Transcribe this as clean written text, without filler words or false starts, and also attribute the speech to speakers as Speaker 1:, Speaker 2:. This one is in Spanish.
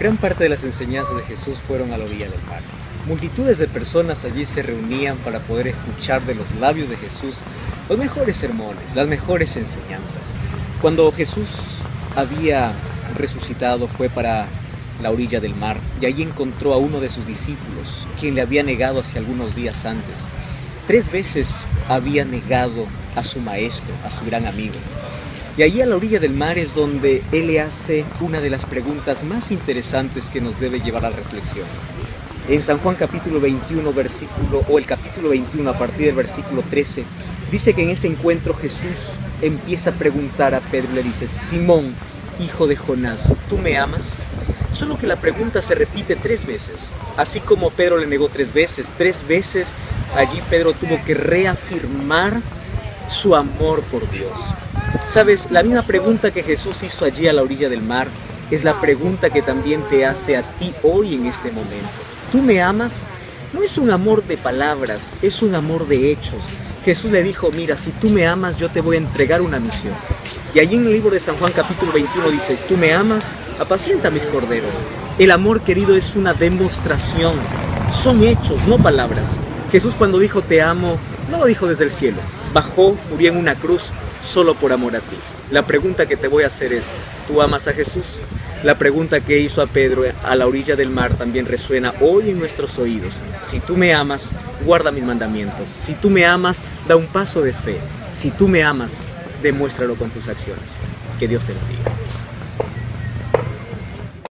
Speaker 1: Gran parte de las enseñanzas de Jesús fueron a la orilla del mar. Multitudes de personas allí se reunían para poder escuchar de los labios de Jesús los mejores sermones, las mejores enseñanzas. Cuando Jesús había resucitado, fue para la orilla del mar y allí encontró a uno de sus discípulos, quien le había negado hace algunos días antes. 3 veces había negado a su maestro, a su gran amigo. Y allí a la orilla del mar es donde él le hace una de las preguntas más interesantes que nos debe llevar a la reflexión. En San Juan capítulo 21, el capítulo 21 a partir del versículo 13, dice que en ese encuentro Jesús empieza a preguntar a Pedro y le dice: Simón, hijo de Jonás, ¿tú me amas? Solo que la pregunta se repite 3 veces. Así como Pedro le negó 3 veces, 3 veces allí Pedro tuvo que reafirmar su amor por Dios. Sabes, la misma pregunta que Jesús hizo allí a la orilla del mar es la pregunta que también te hace a ti hoy en este momento. ¿Tú me amas? No es un amor de palabras, es un amor de hechos. Jesús le dijo: mira, si tú me amas, yo te voy a entregar una misión. Y allí en el libro de San Juan capítulo 21 dice: tú me amas, apacienta mis corderos. El amor, querido, es una demostración, son hechos, no palabras. Jesús, cuando dijo te amo, no lo dijo desde el cielo, bajó, murió en una cruz solo por amor a ti. La pregunta que te voy a hacer es: ¿tú amas a Jesús? La pregunta que hizo a Pedro a la orilla del mar también resuena hoy en nuestros oídos. Si tú me amas, guarda mis mandamientos. Si tú me amas, da un paso de fe. Si tú me amas, demuéstralo con tus acciones. Que Dios te bendiga.